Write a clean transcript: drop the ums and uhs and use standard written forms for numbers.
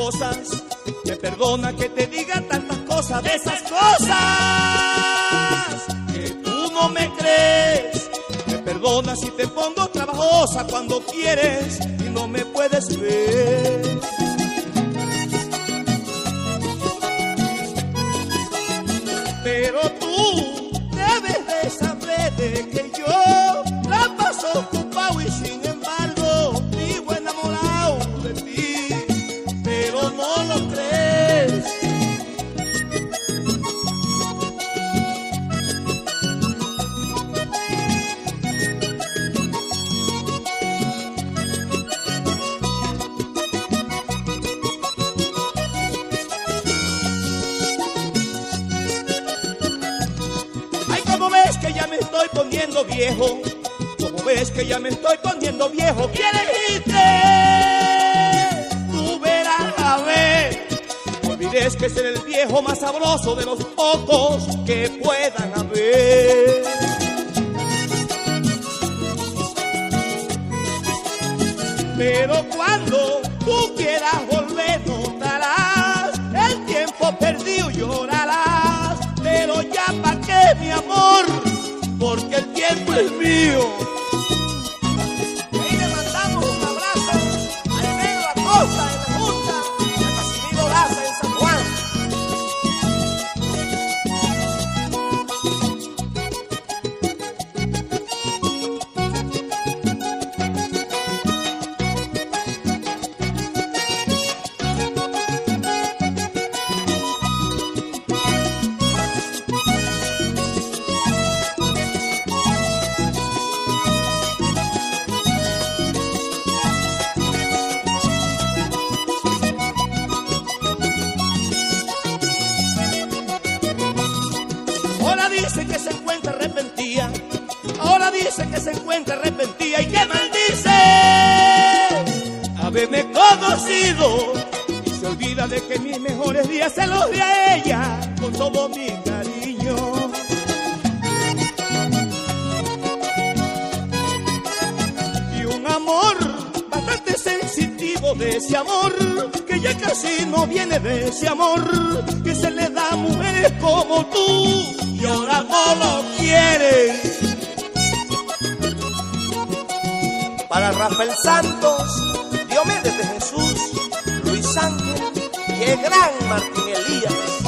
cosas. Me perdona que te diga tantas cosas, de esas cosas que tú no me crees. Me perdona si te pongo trabajosa cuando quieres y no me puedes ver. Pero tú debes de saber de que yo la paso ocupado y sin embargo vivo enamorado de ti, pero no lo crees. ¿Cómo ves que ya me estoy poniendo viejo? ¿Cómo ves que ya me estoy poniendo viejo? ¿Quieres irte? Tú verás a ver. No olvides que ser el viejo más sabroso de los pocos que puedan haber. Pero cuando tú quieras volver notarás el tiempo perdido, llorarás. Pero ya pa' qué, mi amor, porque el tiempo es mío. Y ahí le mandamos un abrazo a Almedo Acosta en La Junta y a Casimiro Laza en San Juan. Ahora dice que se encuentra arrepentida, ahora dice que se encuentra arrepentida y que maldice haberme conocido y se olvida de que mis mejores días se los di a ella con todo mi cariño. Y un amor bastante sensitivo de ese amor que ya casi no viene de ese amor que se le da a mujeres como tú. Y ahora no lo quieres. Para Rafael Santos, Diomedes de Jesús, Luis Ángel y el gran Martín Elías.